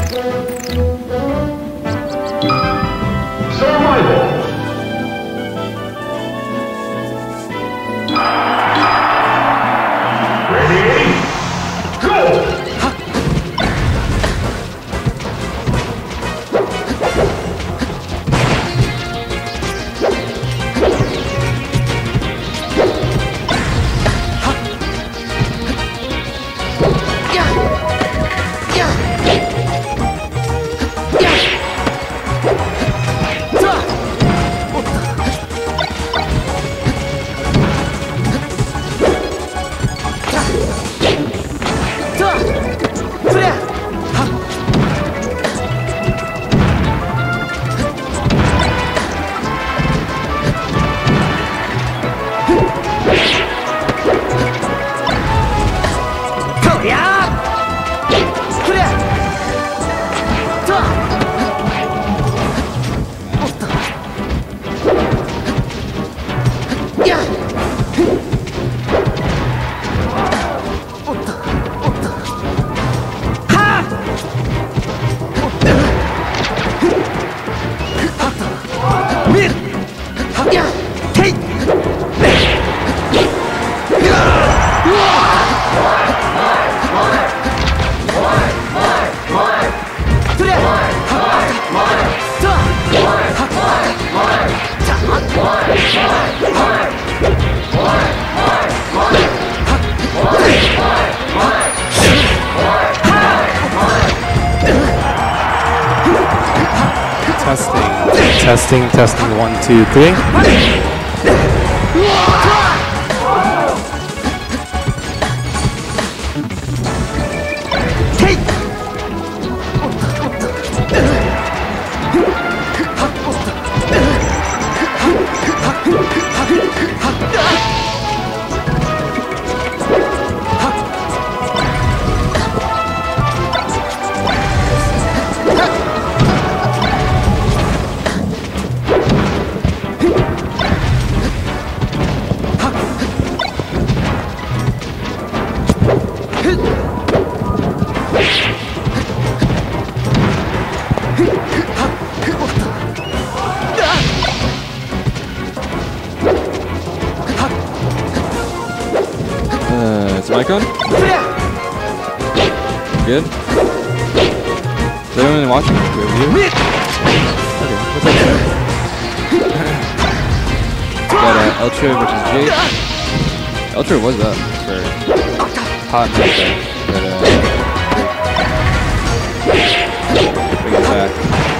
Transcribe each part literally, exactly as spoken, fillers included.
Testing, testing, one, two, three. Icon? Good? Is anyone watching? Review? Okay, what's up there? Got uh, Ultra versus Jake. Ultra was up for hot minute there, but uh, bring it back.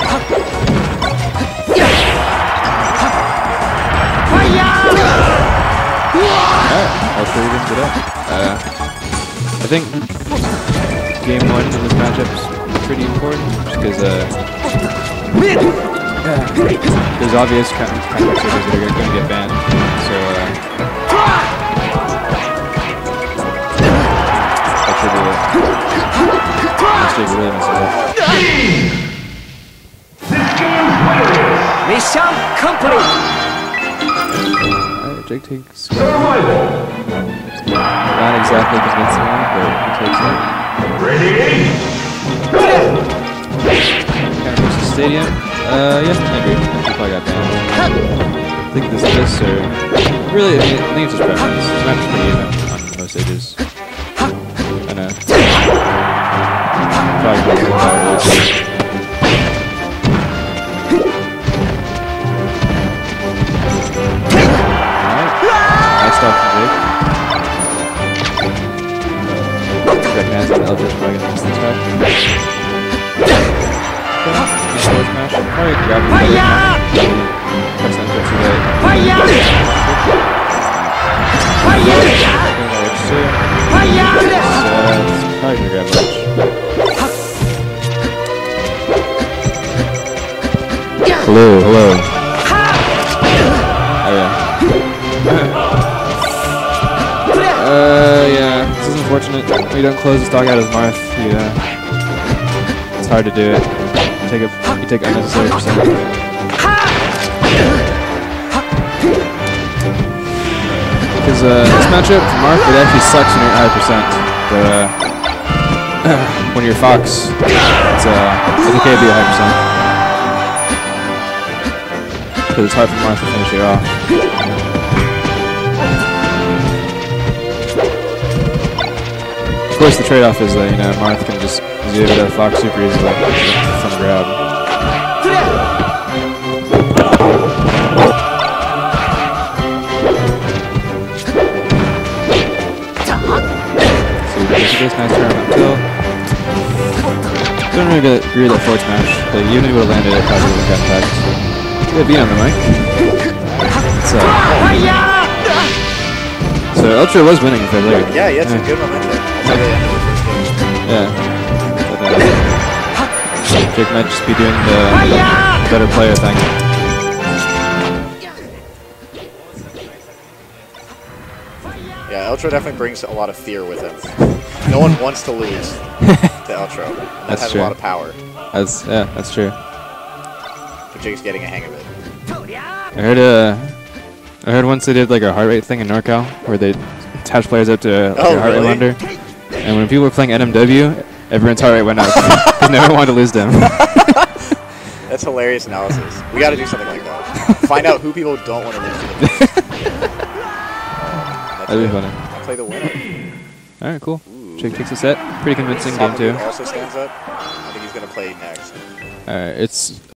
Alright, Ultra evens it up. Uh, I think game one in this matchup is pretty important because uh, there's obvious kind of servers that are going to get banned. So uh, that should be a mistake really messes up. Mission complete. Alright, Jake takes not exactly convincing one, but he takes it. Ready? Kind of versus Stadium. Uh, yeah, I agree. He probably got banned. I think this, this, or really, I, mean, I think it's just preference. This match is pretty even on most stages. I know. Probably goes with how it is. Nice stuff from Jake. Recognize that Eldritch probably gonna miss this match. Okay. Slow smash. Probably grab him with the press enter too late. So, it's probably gonna grab Ledge. Hello, hello. Oh yeah. Uh, yeah, this is unfortunate. When you don't close this dog out as Marth, you, uh, it's hard to do it. You take, a, you take unnecessary percent. Because uh, this matchup, Marth, it actually sucks when you're at one hundred percent. But uh, when you're Fox, it's, uh, it's okay to be a high percent. Because it's hard for Marth to finish you off. Of course, the trade-off is that, you know, Marth can just zero to Fox super easily from the grab. This nice turn until don't really get, agree with that forward smash. Like even if he would have landed it, probably would have gotten back. Good beat on the mic. So, so Ultra was winning for later. Yeah, he had some good momentum. Yeah. But, uh, Jake might just be doing the, the better player thing. Yeah, Ultra definitely brings a lot of fear with him. No one wants to lose to Ultra. And that That's has true. a lot of power. That's yeah, that's true. But Jake's getting a hang of it. I heard uh, I heard once they did like a heart rate thing in NorCal where they attach players up to like, Oh, a heart really? rate monitor, and when people were playing N M W, everyone's heart rate went up because no one wanted to lose them. That's hilarious analysis. We got to do something like that. Find out who people don't want to lose to. That'd be funny. I play the winner. All right, cool. Jake takes a set. Pretty convincing game two. Also stands up. I think he's gonna play next. All right, it's